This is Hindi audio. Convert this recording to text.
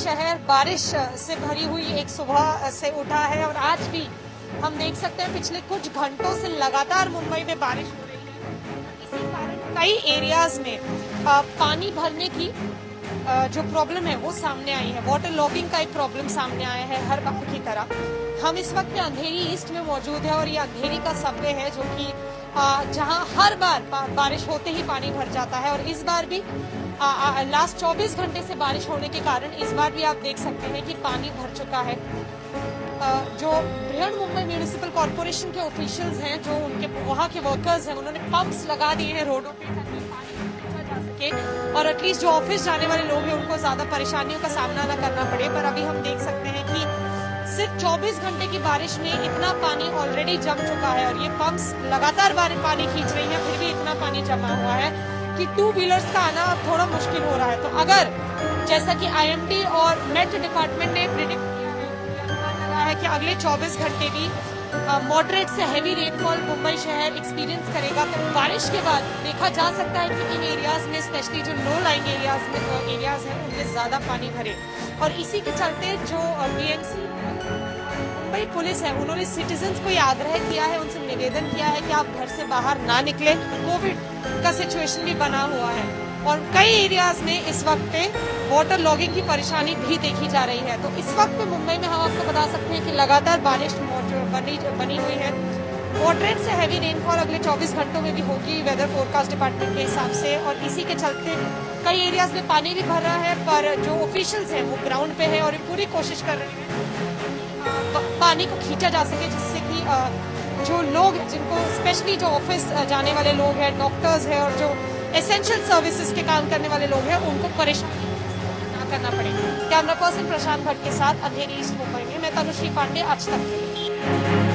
शहर बारिश से भरी हुई एक सुबह से उठा है और आज भी हम देख सकते हैं पिछले कुछ घंटों से लगातार मुंबई में बारिश हो रही है। इसी कारण कई एरियाज में पानी भरने की जो प्रॉब्लम है वो सामने आई है। वाटर लॉगिंग का एक प्रॉब्लम सामने आया है हर बार की तरह। हम इस वक्त अंधेरी ईस्ट में मौजूद है और ये अंधेरी का सबवे है जो कि जहां हर बार बारिश होते ही पानी भर जाता है और इस बार भी लास्ट 24 घंटे से बारिश होने के कारण इस बार भी आप देख सकते हैं कि पानी भर चुका है। जो बृहन मुंबई म्यूनिसिपल कॉर्पोरेशन के ऑफिशियल्स हैं, जो उनके वहाँ के वर्कर्स हैं, उन्होंने पंप्स लगा दिए हैं रोडों पे ताकि पानी पहुंचा जा सके और एटलीस्ट जो ऑफिस जाने वाले लोग हैं उनको ज्यादा परेशानियों का सामना न करना पड़े। पर अभी हम देख सकते हैं कि सिर्फ 24 घंटे की बारिश में इतना पानी ऑलरेडी जम चुका है और ये पंप्स लगातार पानी खींच रही हैं, फिर भी इतना पानी जमा हुआ है कि 2 व्हीलर्स का आना थोड़ा मुश्किल हो रहा है। तो अगर जैसा कि आईएमडी और मेट डिपार्टमेंट ने प्रिडिक्ट किया है, अनुमान लगा है कि अगले 24 घंटे भी मॉडरेट से हैवी रेनफॉल मुंबई शहर एक्सपीरियंस करेगा, तो बारिश के बाद देखा जा सकता है कि इन एरियाज में स्पेशली जो लो लाइंग एरियाज हैं उनमें ज्यादा पानी भरे। और इसी के चलते जो बीएमसी मुंबई पुलिस है उन्होंने सिटीजन्स को ये आग्रह किया है, उनसे निवेदन किया है कि आप घर से बाहर ना निकले। कोविड का सिचुएशन भी बना हुआ है और कई एरियाज में इस वक्त पे वाटर लॉगिंग की परेशानी भी देखी जा रही है। तो इस वक्त पे मुंबई में हम आपको बता सकते हैं कि लगातार बारिश बनी हुई है। मॉडरेट से हैवी रेनफॉल अगले 24 घंटों में भी होगी वेदर फोरकास्ट डिपार्टमेंट के हिसाब से और इसी के चलते कई एरियाज में पानी भी भर रहा है। पर जो ऑफिशियल्स हैं वो ग्राउंड पे है और पूरी कोशिश कर रहे हैं पानी को खींचा जा सके, जिससे कि जो लोग जिनको स्पेशली जो ऑफिस जाने वाले लोग हैं, डॉक्टर्स हैं और जो एसेंशियल सर्विसेज के काम करने वाले लोग हैं उनको परेशानी ना करना पड़े। कैमरा पर्सन प्रशांत भट्ट के साथ अंधेरी ईस्ट मुंबई में मैं तनुश्री पांडे, आज तक के लिए।